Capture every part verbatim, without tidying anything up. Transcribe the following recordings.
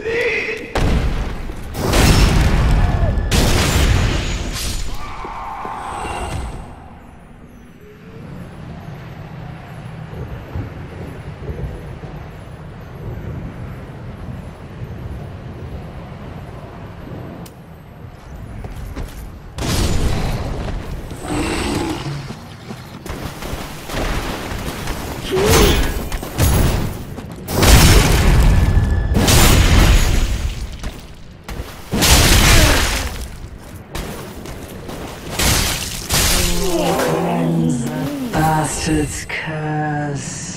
Bastard's curse.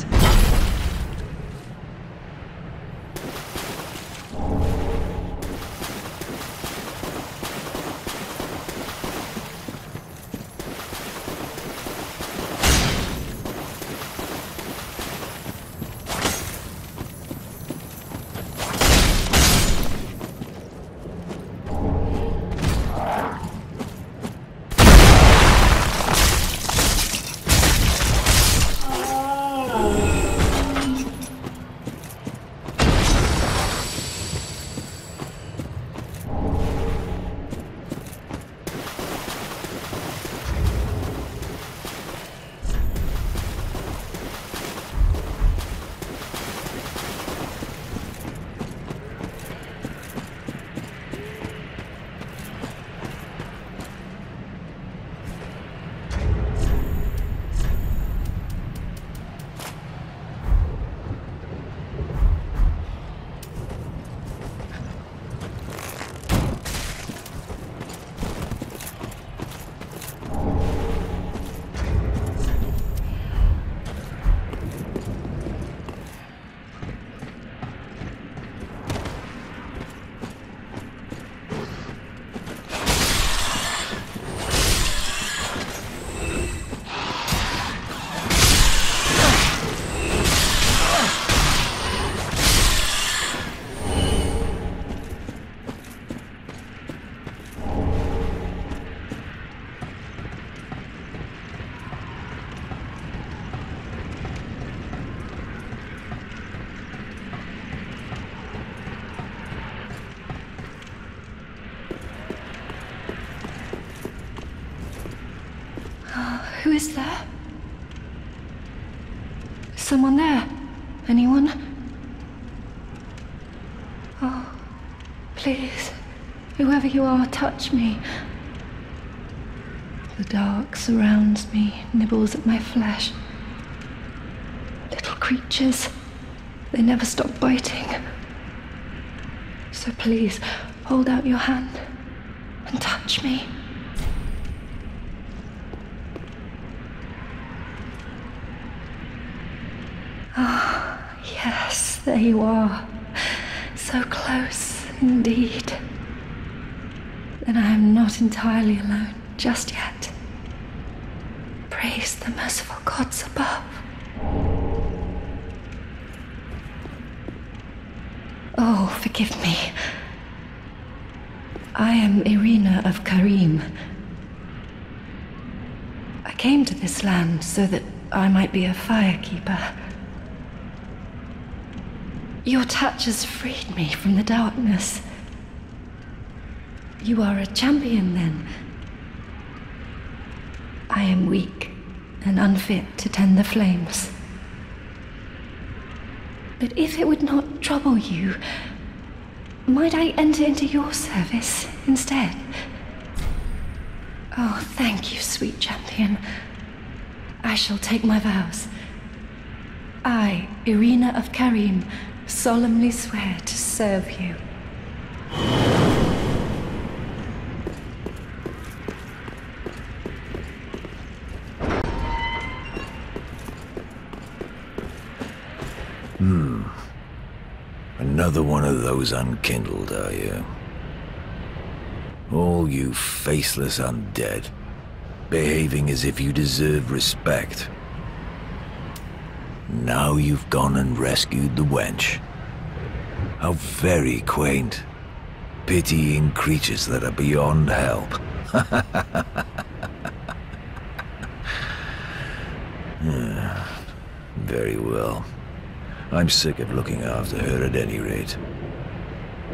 Who is there? Is someone there? Anyone? Oh, please, whoever you are, touch me. The dark surrounds me, nibbles at my flesh. Little creatures, they never stop biting. So please, hold out your hand and touch me. Ah, oh, yes, there you are. So close, indeed. Then I am not entirely alone just yet. Praise the merciful gods above. Oh, forgive me. I am Irina of Carim. I came to this land so that I might be a firekeeper. Your touch has freed me from the darkness. You are a champion, then. I am weak and unfit to tend the flames. But if it would not trouble you, might I enter into your service instead? Oh, thank you, sweet champion. I shall take my vows. I, Irina of Carim, solemnly swear to serve you. Hmm. Another one of those unkindled, are you? All you faceless undead, behaving as if you deserve respect. Now you've gone and rescued the wench. How very quaint. Pitying creatures that are beyond help. Very well. I'm sick of looking after her at any rate.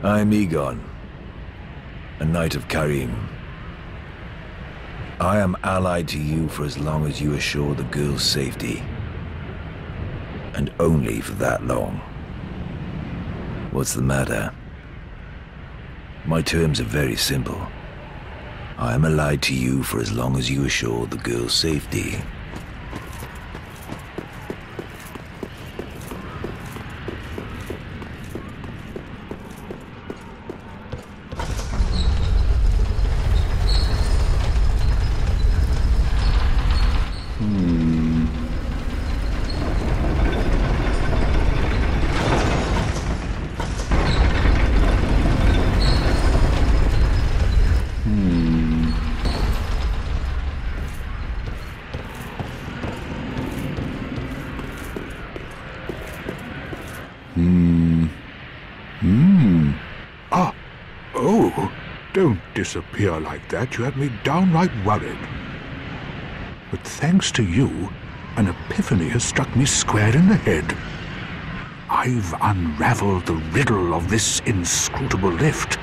I'm Egon, a knight of Carim. I am allied to you for as long as you assure the girl's safety. And only for that long. What's the matter? My terms are very simple. I am allied to you for as long as you assure the girl's safety. Hmm. Hmm. Ah. Oh. Don't disappear like that. You have me downright worried. But thanks to you, an epiphany has struck me square in the head. I've unraveled the riddle of this inscrutable lift.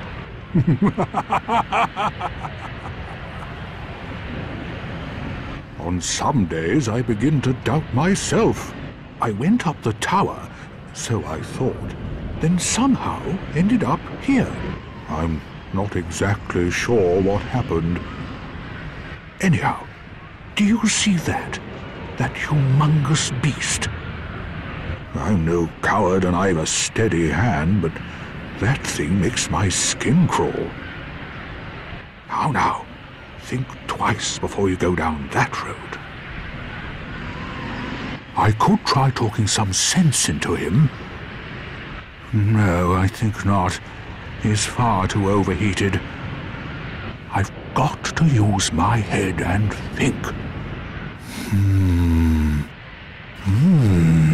On some days I begin to doubt myself. I went up the tower, so I thought, then somehow ended up here. I'm not exactly sure what happened. Anyhow, do you see that? That humongous beast? I'm no coward and I've a steady hand, but that thing makes my skin crawl. How now? Think twice before you go down that road. I could try talking some sense into him. No, I think not. He's far too overheated. I've got to use my head and think. Hmm. Hmm.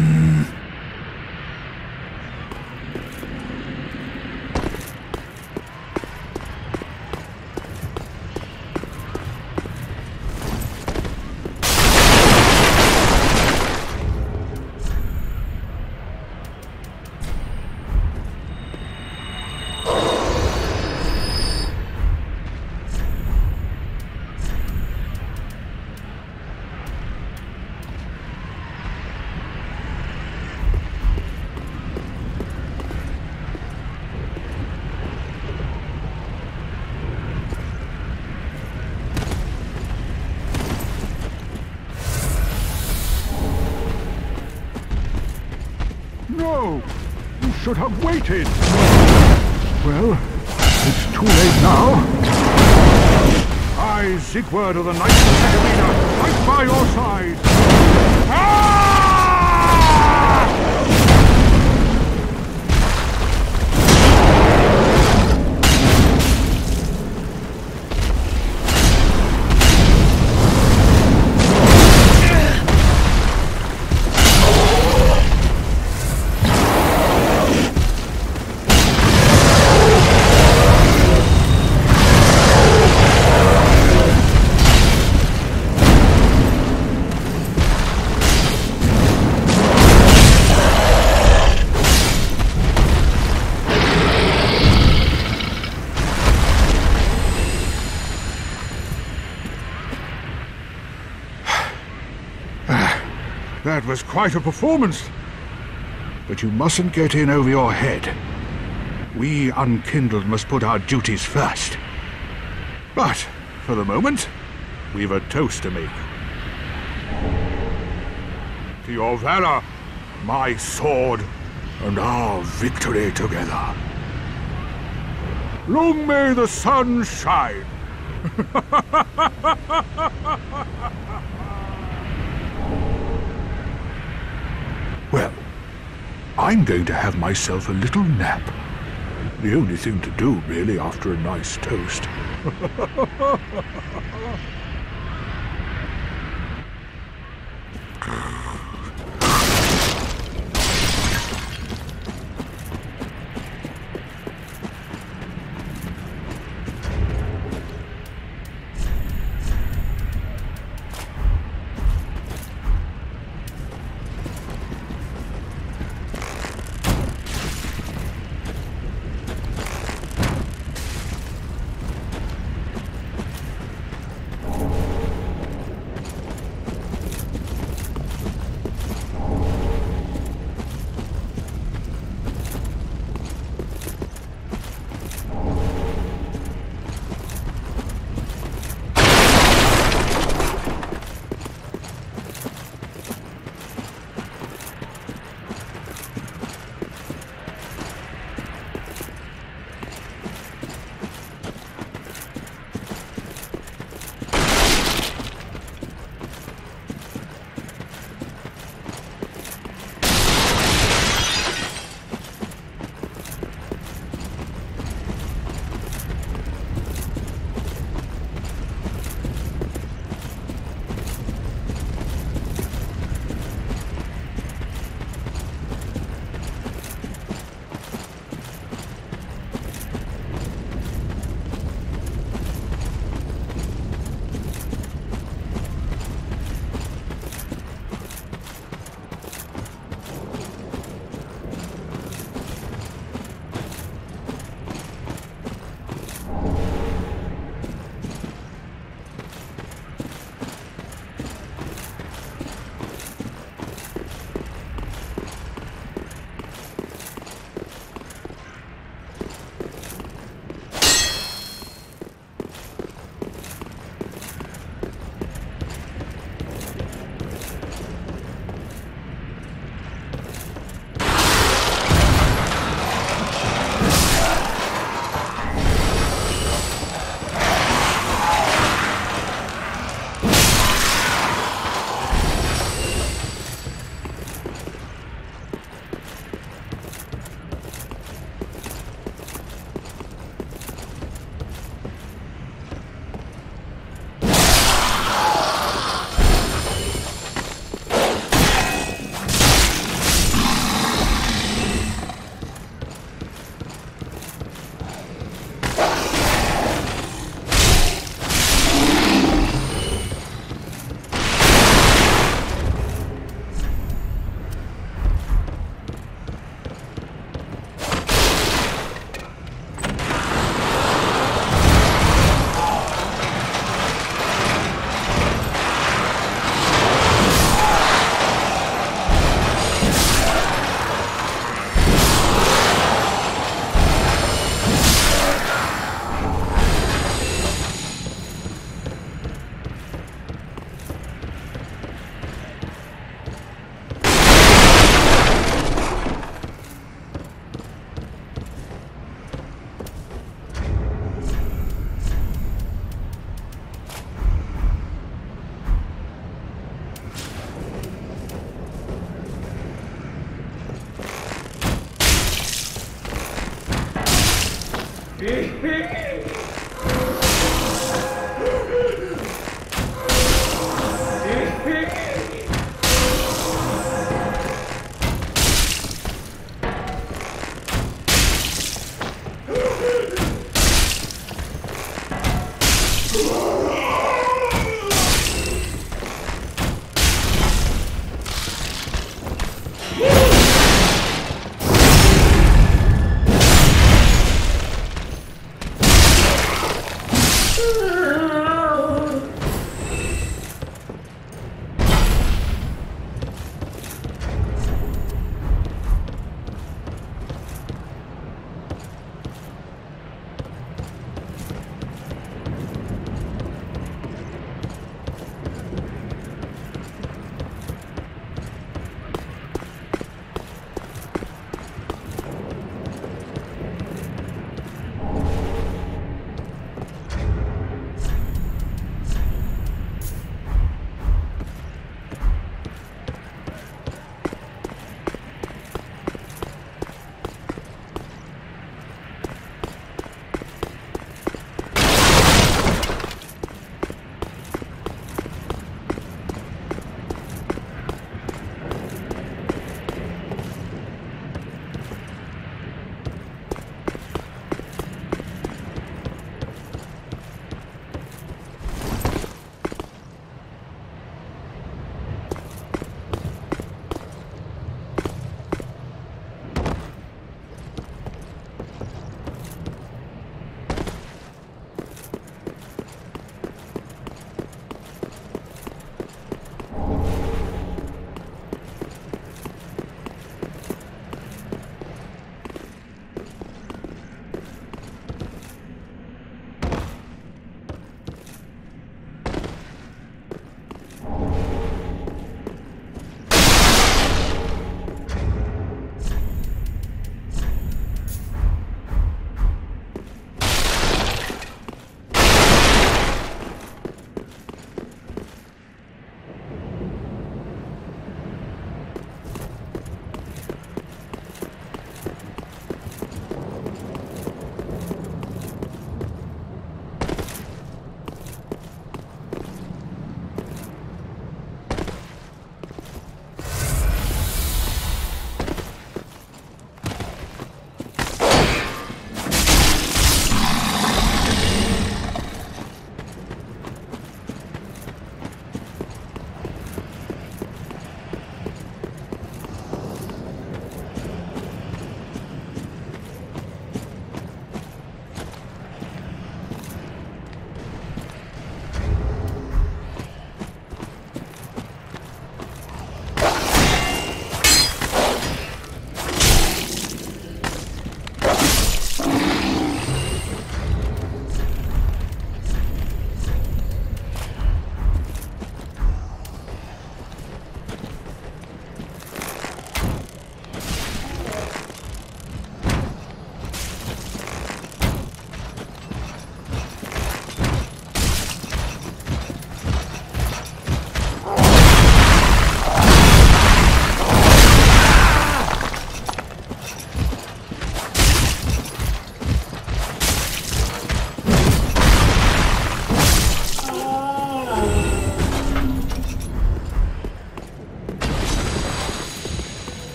No! You should have waited! Well, it's too late now. I, Siegward of the Knights of Catarina, fight by your side! Ah! That was quite a performance. But you mustn't get in over your head. We unkindled must put our duties first. But, for the moment, we've a toast to make. To your valor, my sword, and our victory together. Long may the sun shine! Well, I'm going to have myself a little nap. The only thing to do, really, after a nice toast.